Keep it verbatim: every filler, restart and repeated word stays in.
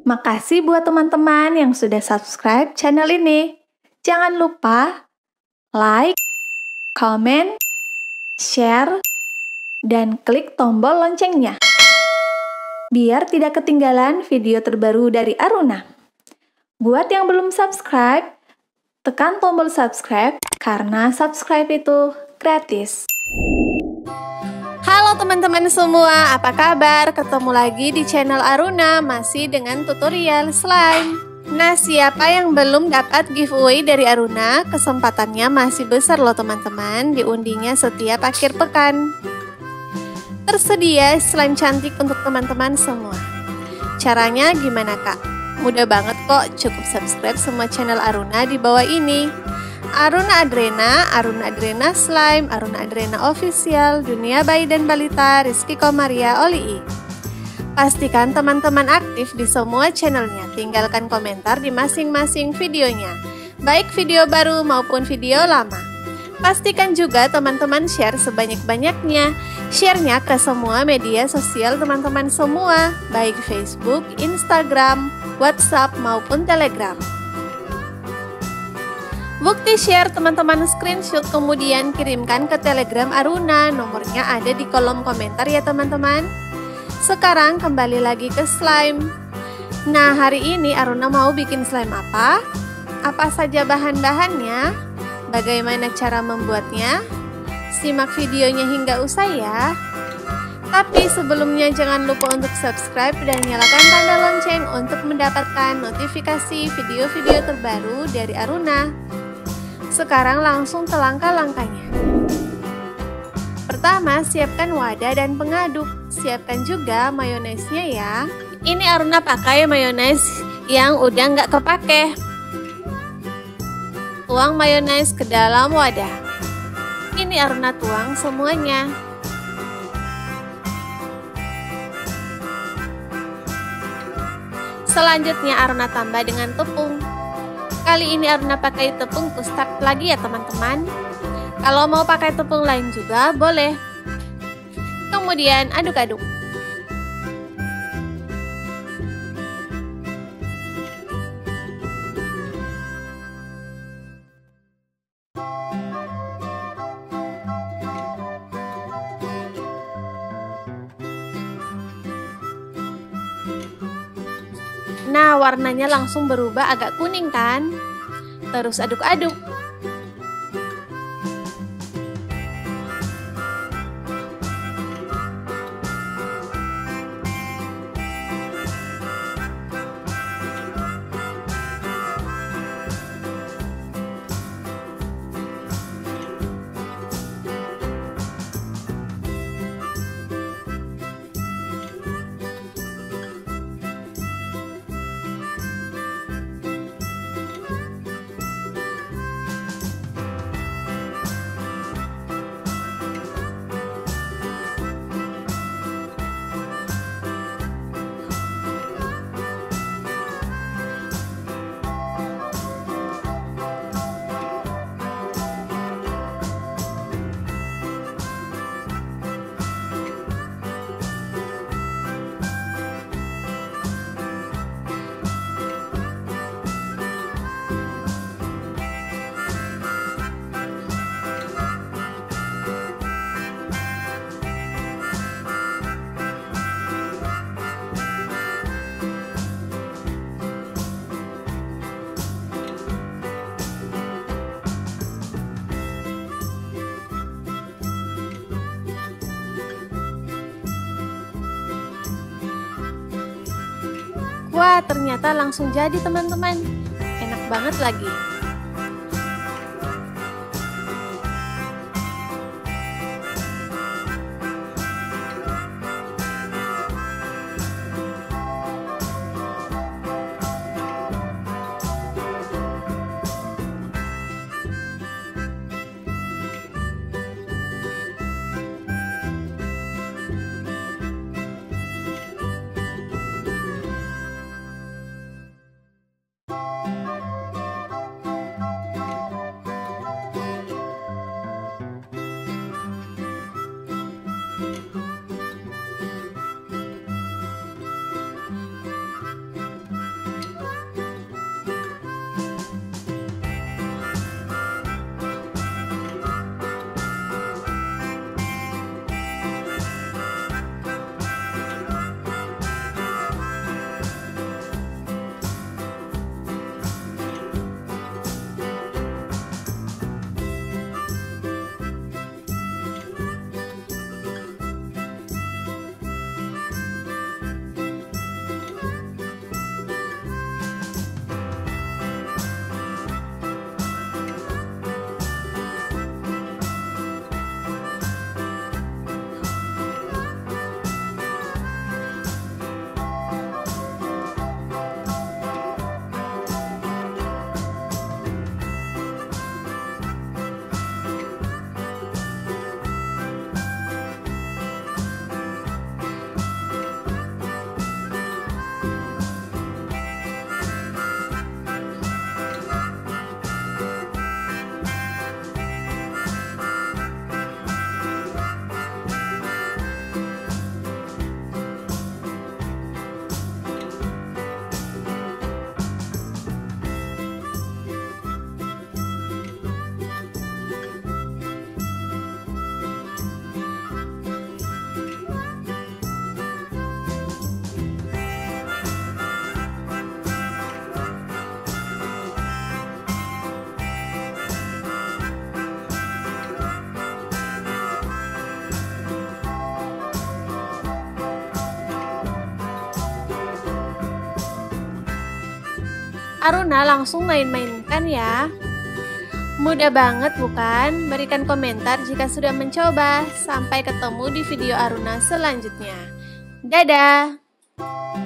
Makasih buat teman-teman yang sudah subscribe channel ini. Jangan lupa like, comment, share, dan klik tombol loncengnya, biar tidak ketinggalan video terbaru dari Aruna. Buat yang belum subscribe, tekan tombol subscribe karena subscribe itu gratis. Halo teman-teman semua, apa kabar? Ketemu lagi di channel Aruna, masih dengan tutorial slime. Nah, siapa yang belum dapat giveaway dari Aruna, kesempatannya masih besar loh teman-teman, diundinya setiap akhir pekan. Tersedia slime cantik untuk teman-teman semua. Caranya gimana kak? Mudah banget kok, cukup subscribe semua channel Aruna di bawah ini. Aruna Adrena, Aruna Adrena Slime, Aruna Adrena Official, Dunia Bayi dan Balita, Rizky Komaria, Oli. Pastikan teman-teman aktif di semua channelnya, tinggalkan komentar di masing-masing videonya, baik video baru maupun video lama. Pastikan juga teman-teman share sebanyak-banyaknya, share-nya ke semua media sosial teman-teman semua, baik Facebook, Instagram, WhatsApp maupun Telegram. Bukti share teman-teman screenshot kemudian kirimkan ke Telegram Aruna, nomornya ada di kolom komentar ya teman-teman. Sekarang kembali lagi ke slime. Nah, hari ini Aruna mau bikin slime apa? Apa saja bahan-bahannya? Bagaimana cara membuatnya? Simak videonya hingga usai ya. Tapi sebelumnya jangan lupa untuk subscribe dan nyalakan tanda lonceng untuk mendapatkan notifikasi video-video terbaru dari Aruna. Sekarang langsung ke langkah-langkahnya. Pertama, siapkan wadah dan pengaduk. Siapkan juga mayonesnya ya. Ini Aruna pakai mayones yang udah nggak kepake. Tuang mayones ke dalam wadah. Ini Aruna tuang semuanya. Selanjutnya Aruna tambah dengan tepung. Kali ini Aruna pakai tepung custard lagi ya teman-teman. Kalau mau pakai tepung lain juga boleh. Kemudian aduk-aduk. Nah, warnanya langsung berubah agak kuning kan? Terus aduk-aduk. Wah, ternyata langsung jadi teman-teman. Enak banget lagi. Aruna langsung main-mainkan ya. Mudah banget bukan? Berikan komentar jika sudah mencoba. Sampai ketemu di video Aruna selanjutnya. Dadah!